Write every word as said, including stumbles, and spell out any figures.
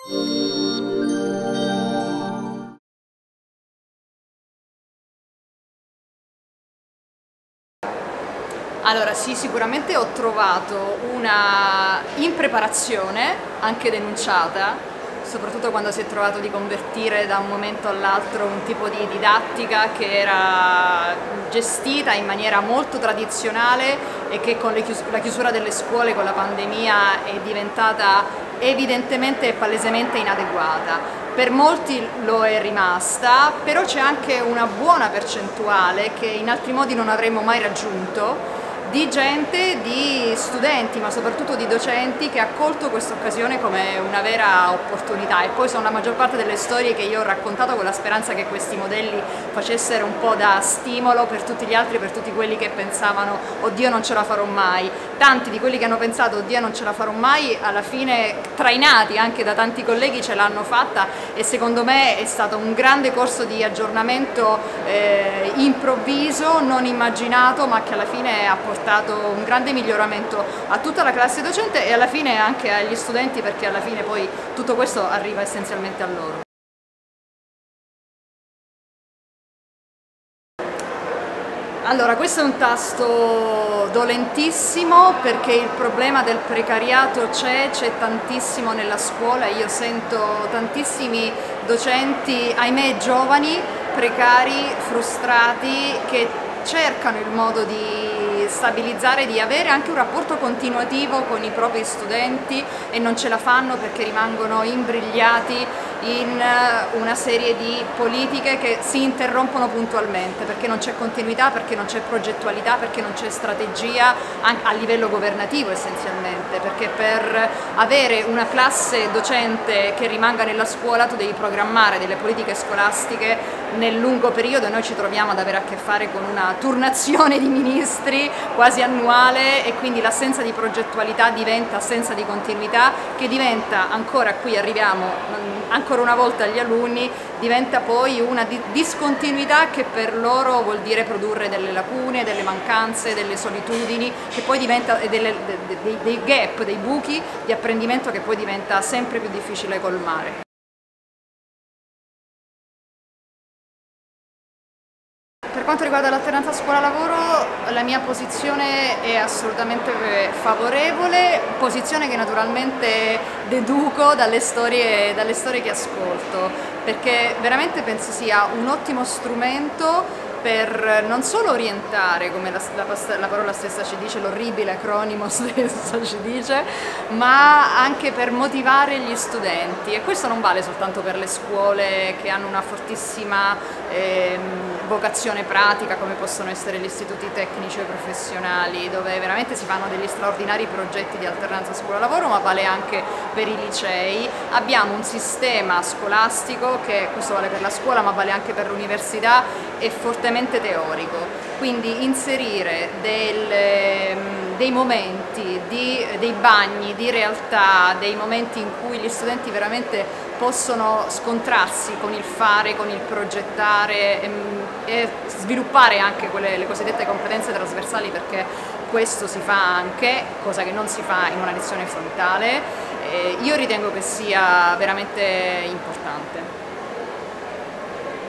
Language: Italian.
Allora sì, sicuramente ho trovato una impreparazione, anche denunciata, soprattutto quando si è trovato di convertire da un momento all'altro un tipo di didattica che era gestita in maniera molto tradizionale e che con le chius- la chiusura delle scuole, con la pandemia, è diventata evidentemente e palesemente inadeguata. Per molti lo è rimasta, però c'è anche una buona percentuale che in altri modi non avremmo mai raggiunto, di gente, di studenti, ma soprattutto di docenti che ha colto questa occasione come una vera opportunità, e poi sono la maggior parte delle storie che io ho raccontato con la speranza che questi modelli facessero un po' da stimolo per tutti gli altri, per tutti quelli che pensavano oddio non ce la farò mai. Tanti di quelli che hanno pensato oddio non ce la farò mai, alla fine, trainati anche da tanti colleghi, ce l'hanno fatta, e secondo me è stato un grande corso di aggiornamento eh, improvviso, non immaginato, ma che alla fine ha portato un grande miglioramento a tutta la classe docente e alla fine anche agli studenti, perché alla fine poi tutto questo arriva essenzialmente a loro. Allora, questo è un tasto dolentissimo, perché il problema del precariato c'è, c'è tantissimo nella scuola. Io sento tantissimi docenti, ahimè giovani, precari, frustrati, che cercano il modo di stabilizzare, di avere anche un rapporto continuativo con i propri studenti, e non ce la fanno perché rimangono imbrigliati in una serie di politiche che si interrompono puntualmente, perché non c'è continuità, perché non c'è progettualità, perché non c'è strategia a livello governativo essenzialmente, perché per avere una classe docente che rimanga nella scuola tu devi programmare delle politiche scolastiche nel lungo periodo, e noi ci troviamo ad avere a che fare con una turnazione di ministri quasi annuale, e quindi l'assenza di progettualità diventa assenza di continuità, che diventa, ancora qui arriviamo ancora una volta agli alunni, diventa poi una discontinuità che per loro vuol dire produrre delle lacune, delle mancanze, delle solitudini, che poi diventa delle, dei, dei gap, dei buchi di apprendimento che poi diventa sempre più difficile colmare. Per quanto riguarda l'alternanza scuola-lavoro, la mia posizione è assolutamente favorevole, posizione che naturalmente deduco dalle storie, dalle storie che ascolto, perché veramente penso sia un ottimo strumento per non solo orientare, come la, la, la parola stessa ci dice, l'orribile acronimo stesso ci dice, ma anche per motivare gli studenti. E questo non vale soltanto per le scuole che hanno una fortissima eh, vocazione pratica, come possono essere gli istituti tecnici o professionali, dove veramente si fanno degli straordinari progetti di alternanza scuola-lavoro, ma vale anche per i licei. Abbiamo un sistema scolastico che, questo vale per la scuola ma vale anche per l'università, è fortemente teorico, quindi inserire del, dei momenti, di, dei bagni di realtà, dei momenti in cui gli studenti veramente possono scontrarsi con il fare, con il progettare e, e sviluppare anche quelle, le cosiddette competenze trasversali, perché questo si fa anche, cosa che non si fa in una lezione frontale, eh, io ritengo che sia veramente importante.